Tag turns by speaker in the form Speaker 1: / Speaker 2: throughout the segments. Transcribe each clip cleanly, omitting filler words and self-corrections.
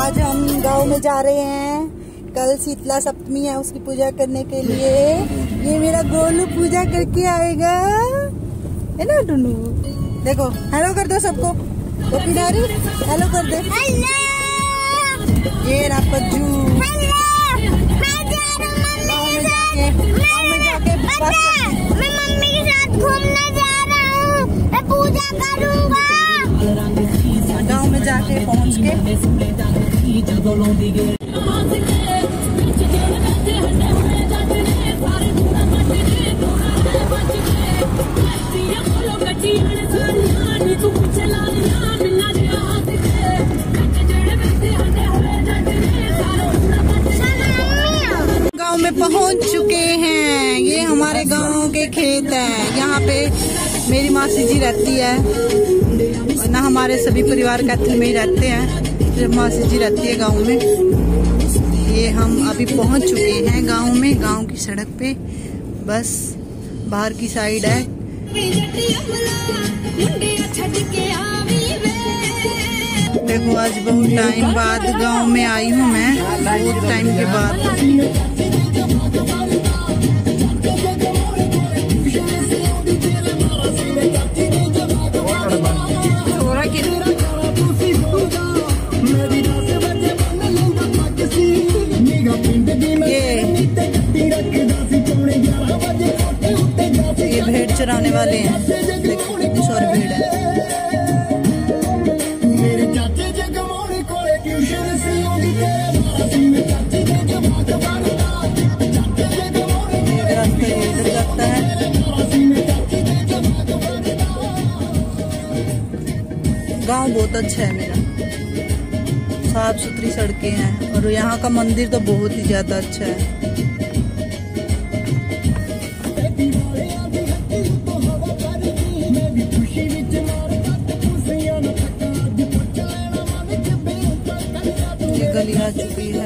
Speaker 1: आज हम गांव में जा रहे हैं। कल शीतला सप्तमी है, उसकी पूजा करने के लिए। ये मेरा गोलू पूजा करके आएगा, है ना टुनू? देखो हेलो कर दो सबको, तो किनारी हेलो कर दे। ये रहा पज्जू।
Speaker 2: मैं मम्मी के साथ घूमने जा रहा हूँ, मैं पूजा करूँगा।
Speaker 1: गाँव में जाके पहुँच के गांव में पहुंच चुके हैं। ये हमारे गांव के खेत है। यहाँ पे मेरी मासी जी रहती है, और ना हमारे सभी परिवार कैथल में ही रहते हैं। जब मासी जी रहती है गांव में। ये हम अभी पहुंच चुके हैं गांव में। गांव की सड़क पे बस बाहर की साइड है। देखो आज बहुत टाइम बाद गांव में आई हूँ मैं, बहुत टाइम के बाद। ये भेड़ चराने वाले हैं, देखो कितनी सारी भीड़ है। गांव बहुत अच्छा है मेरा, साफ सुथरी सड़कें हैं, और यहाँ का मंदिर तो बहुत ही ज्यादा अच्छा है। ये गली आ चुकी है।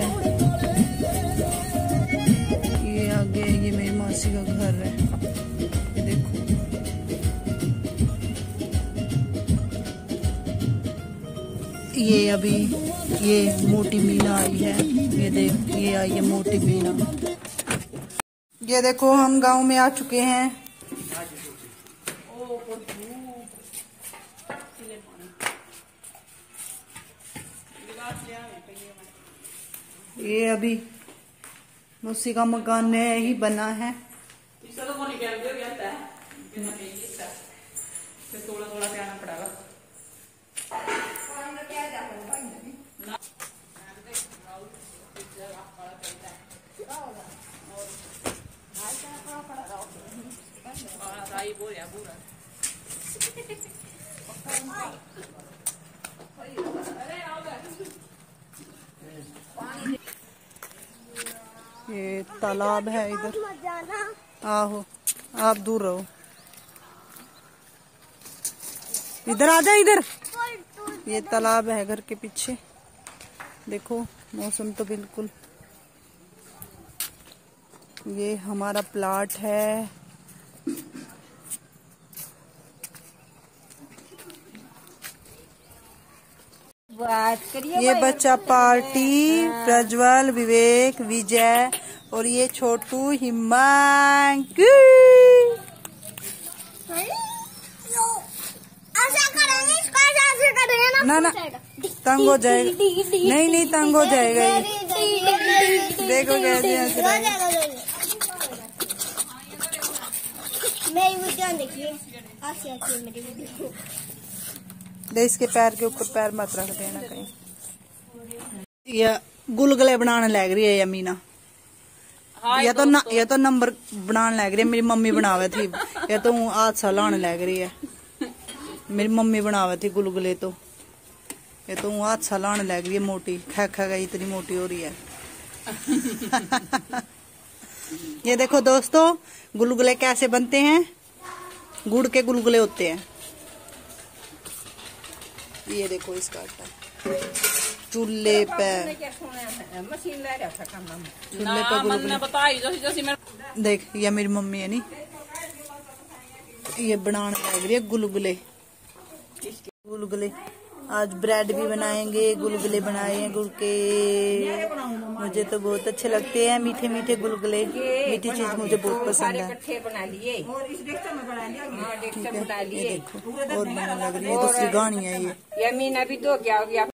Speaker 1: ये आगे ये मेरी मासी का घर है, ये देखो। ये अभी ये मोटी मीना आई है, ये देख ये आई है मोटी मीना। ये देखो हम गांव में आ चुके हैं। ये अभी उसी का मकान नया ही बना है।
Speaker 3: थोड़ा थोड़ा आना पड़ेगा।
Speaker 1: ये तालाब है इधर। आहो आप दूर रहो, इधर आ जा इधर। ये तालाब है घर के पीछे। देखो मौसम तो बिल्कुल। ये हमारा प्लाट है। ये बच्चा पार्टी प्रज्वल, विवेक, विजय और ये छोटू हिमांशु। ना ना तंग हो जाएगा। नहीं नहीं तंग हो जाएगा ये। देखो कैसे हंस रहा है।
Speaker 2: मेरी वीडियो देखिए, मेरी वीडियो।
Speaker 1: दे इसके पैर के ऊपर पैर मत रख देना कहीं। ये गुलगुले बनाने लग रही है यमीना। ये तो नंबर बनाने लग रही है। मेरी मम्मी बनावे थी। ये तो हाथ सा लाने लग रही है। मेरी मम्मी बनावे थी गुलगुले, तो ये तो हाथ सा लाने लग रही है। मोटी खा खा गई, इतनी मोटी हो रही है। ये देखो दोस्तों गुलगुले कैसे बनते हैं। गुड़ के गुलगुले होते हैं। ये देखो इसका आटा चूल्हे पे देख। ये मेरी मम्मी है नी, ये बनाने लग रही है गुलगुले। गुलगुले आज ब्रेड भी बनाएंगे, गुलगुले बनाए हैं गुड़ के। मुझे तो बहुत अच्छे लगते हैं मीठे मीठे गुलगुले, मीठी चीज मुझे बहुत पसंद है।
Speaker 3: बना लिए
Speaker 1: ठीक है, ये देखो और बनने लग रही है, दूसरी गानी है ये।
Speaker 3: मीना भी तो क्या हो गया।